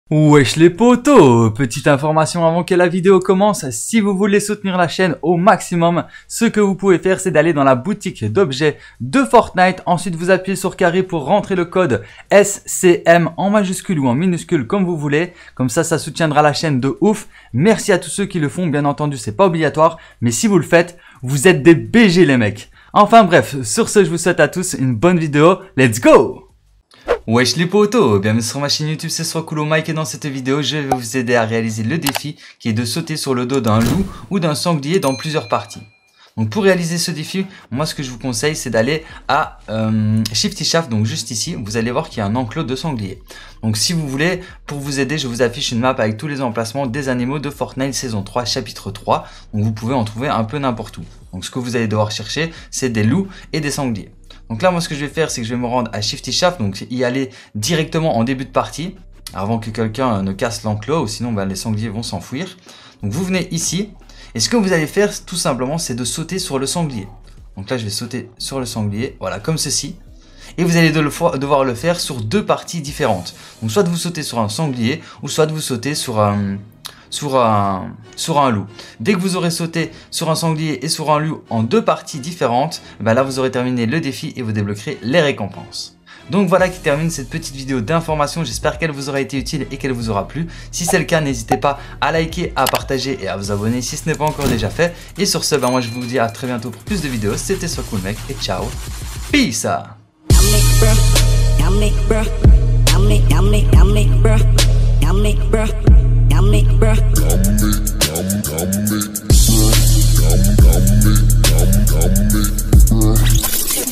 Wesh les potos, petite information avant que la vidéo commence, si vous voulez soutenir la chaîne au maximum, ce que vous pouvez faire c'est d'aller dans la boutique d'objets de Fortnite, ensuite vous appuyez sur carré pour rentrer le code SCM en majuscule ou en minuscule comme vous voulez, comme ça soutiendra la chaîne de ouf. Merci à tous ceux qui le font, bien entendu c'est pas obligatoire, mais si vous le faites, vous êtes des BG les mecs. Enfin bref, sur ce je vous souhaite à tous une bonne vidéo, let's go! Wesh les potos, bienvenue sur ma chaîne YouTube, c'est Swakoulo Mike et dans cette vidéo je vais vous aider à réaliser le défi qui est de sauter sur le dos d'un loup ou d'un sanglier dans plusieurs parties. Donc pour réaliser ce défi, moi ce que je vous conseille c'est d'aller à Shifty Shaft, donc juste ici, vous allez voir qu'il y a un enclos de sanglier. Donc si vous voulez, pour vous aider, je vous affiche une map avec tous les emplacements des animaux de Fortnite saison 3 chapitre 3, donc vous pouvez en trouver un peu n'importe où. Donc ce que vous allez devoir chercher c'est des loups et des sangliers. Donc là, moi, ce que je vais faire, c'est que je vais me rendre à Shifty Shaft, donc y aller directement en début de partie, avant que quelqu'un ne casse l'enclos, ou sinon les sangliers vont s'enfuir. Donc vous venez ici, et ce que vous allez faire, tout simplement, c'est de sauter sur le sanglier. Donc là, je vais sauter sur le sanglier, voilà, comme ceci. Et vous allez devoir le faire sur deux parties différentes. Donc soit vous sautez sur un sanglier, ou soit vous sautez sur un loup. Dès que vous aurez sauté sur un sanglier et sur un loup en deux parties différentes, là vous aurez terminé le défi et vous débloquerez les récompenses. Donc voilà qui termine cette petite vidéo d'information, j'espère qu'elle vous aura été utile et qu'elle vous aura plu. Si c'est le cas, n'hésitez pas à liker, à partager et à vous abonner si ce n'est pas encore déjà fait. Et sur ce, moi je vous dis à très bientôt pour plus de vidéos, c'était Swakoulo Mike et ciao, peace!